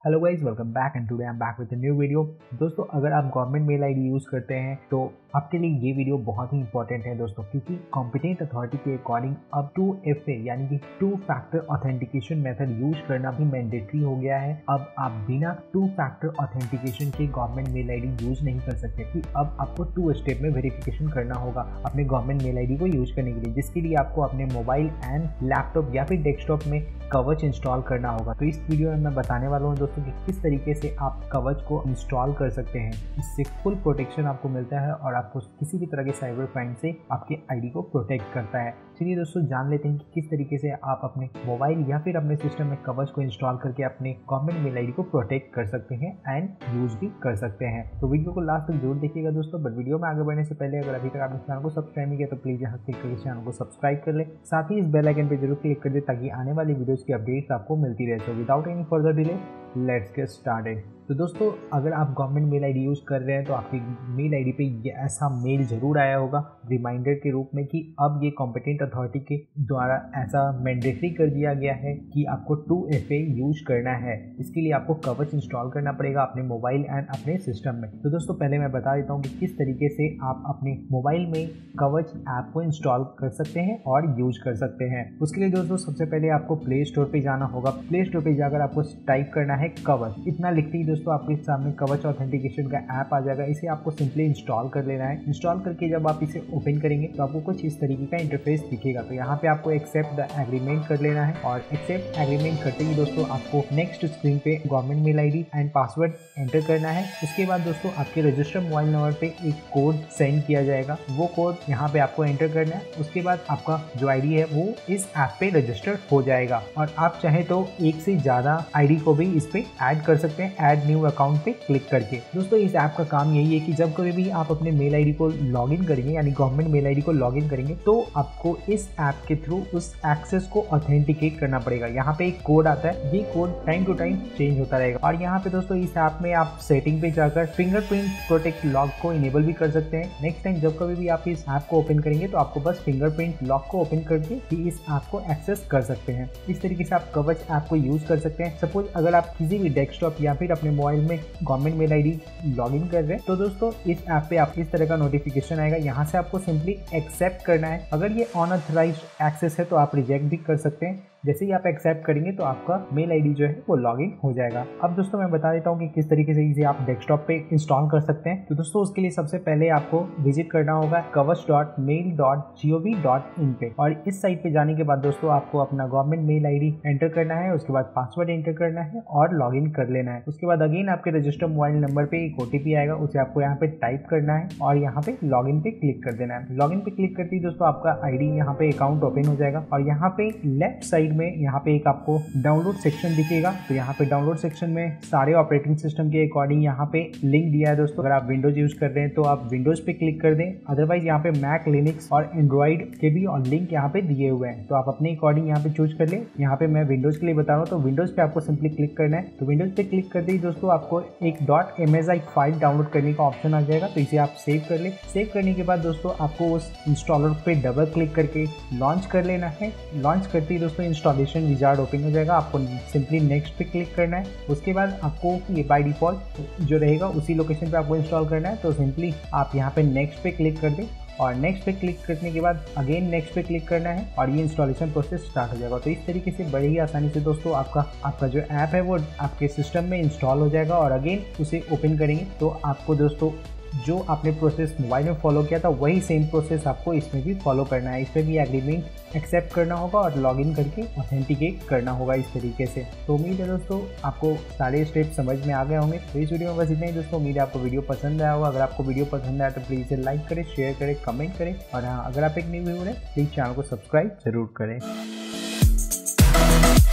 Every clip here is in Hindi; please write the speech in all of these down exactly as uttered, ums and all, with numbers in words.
Hello guys, welcome back and today I am back with a new video. दोस्तों, अगर आप गवर्नमेंट मेल आईडी यूज़ करते हैं तो आपके लिए ये वीडियो बहुत ही इंपॉर्टेंट है दोस्तों, क्योंकि कॉम्पिटेंट अथॉरिटी के अकॉर्डिंग अब टू एफ ए यानी कि two factor authentication method use करना भी मैंडेटरी हो गया है। अब आप बिना टू फैक्टर ऑथेंटिकेशन के गवर्नमेंट मेल आईडी यूज नहीं कर सकते कि अब आपको टू स्टेप में वेरिफिकेशन करना होगा अपने गवर्नमेंट मेल आईडी को यूज करने के लिए, जिसके लिए आपको अपने मोबाइल एंड लैपटॉप या फिर डेस्कटॉप में कवच इंस्टॉल करना होगा। तो इस वीडियो में मैं बताने वाला हूँ दोस्तों कि किस तरीके से आप कवच को इंस्टॉल कर सकते हैं। इससे फुल प्रोटेक्शन आपको मिलता है और आपको किसी भी तरह के साइबर क्राइम से आपके आईडी को प्रोटेक्ट करता है। चलिए दोस्तों, जान लेते हैं कि किस तरीके से आप अपने मोबाइल या फिर अपने सिस्टम में कवच को इंस्टॉल करके अपने गवर्नमेंट मेल आईडी को प्रोटेक्ट कर सकते हैं एंड यूज भी कर सकते हैं। तो वीडियो को लास्ट तक जरूर देखिएगा दोस्तों। बट वीडियो में आगे बढ़ने से पहले अगर अभी तक आपने चैनल को सब्सक्राइब नहीं किया तो प्लीज यहाँ क्लिक करके चैनल को सब्सक्राइब कर ले, साथ ही इस बेल आइकन पे जरूर क्लिक कर दे ताकि आने वाली वीडियोस की अपडेट्स आपको मिलती रहे। So without any further delay let's get started. तो दोस्तों, अगर आप गवर्नमेंट मेल आईडी यूज़ कर रहे हैं तो आपकी मेल आईडी पे ये ऐसा मेल जरूर आया होगा रिमाइंडर के रूप में कि अब ये कॉम्पिटेंट अथॉरिटी के द्वारा ऐसा मैंडेटरी कर दिया गया है कि आपको टू एफ ए यूज करना है। इसके लिए आपको कवच इंस्टॉल करना पड़ेगा अपने मोबाइल एंड अपने सिस्टम में। तो दोस्तों, पहले मैं बता देता हूँ कि किस तरीके से आप अपने मोबाइल में कवच ऐप को इंस्टॉल कर सकते हैं और यूज कर सकते हैं। उसके लिए दोस्तों सबसे पहले आपको प्ले स्टोर पर जाना होगा। प्ले स्टोर पर जाकर आपको टाइप करना है कवच। इतना लिखते ही दोस्तों आपके सामने कवच ऑथेंटिकेशन का ऐप आ जाएगा। इसे आपको सिंपली इंस्टॉल कर लेना है। इंस्टॉल करके जब आप इसे ओपन करेंगे तो आपको कुछ इस तरीके का इंटरफेस दिखेगा। तो यहाँ पे आपको एक्सेप्ट द एग्रीमेंट कर लेना है और एक्सेप्ट एग्रीमेंट करते ही दोस्तों आपको नेक्स्ट स्क्रीन पे government mail ID and password enter करना है। उसके बाद दोस्तों आपके रजिस्टर्ड मोबाइल नंबर पे एक कोड सेंड किया जाएगा। वो कोड यहाँ पे आपको एंटर करना है। उसके बाद आपका जो आईडी है वो इस ऐप पे रजिस्टर्ड हो जाएगा और आप चाहे तो एक से ज्यादा आईडी को भी इस पे ऐड कर सकते हैं ऐड न्यू अकाउंट पे क्लिक करके। दोस्तों, इस ऐप का काम यही है कि जब कभी भी आप अपने मेल आईडी को लॉगिन करेंगे यानी गवर्नमेंट मेल आईडी को लॉगिन करेंगे तो आपको इस ऐप के थ्रू उस एक्सेस को ऑथेंटिकेट करना पड़ेगा। यहाँ पे एक कोड आता है, ये code time to time change होता रहेगा। और यहाँ पे दोस्तों इस ऐप में आप सेटिंग पे जाकर फिंगरप्रिंट प्रोटेक्ट लॉक को इनेबल भी कर सकते हैं। नेक्स्ट टाइम जब कभी भी आप इस ऐप को ओपन करेंगे तो आपको बस फिंगरप्रिंट लॉक को ओपन करके ही इस ऐप को एक्सेस कर सकते हैं। इस तरीके से आप कवच ऐप को यूज कर सकते हैं। सपोज अगर आप किसी भी डेस्कटॉप या फिर अपने मोबाइल में गवर्नमेंट मेल आईडी लॉगिन कर रहे हैं तो दोस्तों इस ऐप पे आप इस तरह का नोटिफिकेशन आएगा। यहाँ से आपको सिंपली एक्सेप्ट करना है। अगर ये अनऑथराइज्ड एक्सेस है तो आप रिजेक्ट भी कर सकते हैं। जैसे ही आप एक्सेप्ट करेंगे तो आपका मेल आईडी जो है वो लॉगिन हो जाएगा। अब दोस्तों मैं बता देता हूँ कि किस तरीके से इसे आप डेस्कटॉप पे इंस्टॉल कर सकते हैं। तो दोस्तों उसके लिए सबसे पहले आपको विजिट करना होगा Kavach dot mail dot G O V dot in पे और इस साइट पे जाने के बाद दोस्तों आपको अपना गवर्नमेंट मेल आईडी एंटर करना है। उसके बाद पासवर्ड एंटर करना है और लॉग इन कर लेना है। उसके बाद अगेन आपके रजिस्टर्ड मोबाइल नंबर पे एक ओटीपी आएगा, उसे आपको यहाँ पे टाइप करना है और यहाँ पे लॉग इन पे क्लिक कर देना है। लॉग इन पे क्लिक करते ही दोस्तों आपका आईडी यहाँ पे अकाउंट ओपन हो जाएगा और यहाँ पे लेफ्ट साइड में यहाँ पे एक आपको डाउनलोड सेक्शन दिखेगा। तो यहाँ पे डाउनलोड सेक्शन में सारे ऑपरेटिंग सिस्टम के अकॉर्डिंग यहाँ पे लिंक दिया है दोस्तों। अगर आप विंडोज यूज कर रहे हैं तो आप विंडोज पे क्लिक कर दें, अदरवाइज यहाँ पे मैक, लिनक्स और एंड्रॉइड के भी और लिंक यहाँ पे दिए हुए हैं। तो आप अपने अकॉर्डिंग यहाँ पे चूज कर ले। यहाँ पे मैं विंडोज के लिए बता रहा हूँ तो विंडोज पे आपको सिंपली क्लिक करना है। तो विंडोज पे क्लिक करते ही दोस्तों आपको एक dot M S I file download करने का ऑप्शन आ जाएगा। तो इसे आप सेव कर ले। सेव करने के बाद दोस्तों आपको उस इंस्टॉलर पे डबल क्लिक करके लॉन्च कर लेना है। लॉन्च करते ही दोस्तों इंस्टॉलेशन विजार्ड ओपन हो जाएगा। आपको सिंपली नेक्स्ट पे क्लिक करना है। उसके बाद आपको ये बाय डिफॉल्ट जो रहेगा उसी लोकेशन पे आपको इंस्टॉल करना है। तो सिंपली आप यहाँ पे नेक्स्ट पे क्लिक कर दें और नेक्स्ट पे क्लिक करने के बाद अगेन नेक्स्ट पे क्लिक करना है और ये इंस्टॉलेशन प्रोसेस स्टार्ट हो जाएगा। तो इस तरीके से बड़ी ही आसानी से दोस्तों आपका आपका जो ऐप है वो आपके सिस्टम में इंस्टॉल हो जाएगा और अगेन उसे ओपन करेंगे तो आपको दोस्तों जो आपने प्रोसेस मोबाइल में फॉलो किया था वही सेम प्रोसेस आपको इसमें भी फॉलो करना है। इसमें भी एग्रीमेंट एक्सेप्ट करना होगा और लॉगिन करके ऑथेंटिकेट करना होगा इस तरीके से। तो उम्मीद है दोस्तों आपको सारे स्टेप समझ में आ गए होंगे। तो इस वीडियो में बस इतना ही दोस्तों। उम्मीद है आपको वीडियो पसंद आया होगा। अगर आपको वीडियो पसंद आया तो प्लीज़ इसे लाइक करें, शेयर करें, कमेंट करें और हाँ, अगर आप एक न्यू व्यूअर हैं प्लीज़ चैनल को सब्सक्राइब जरूर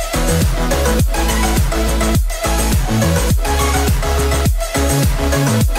करें।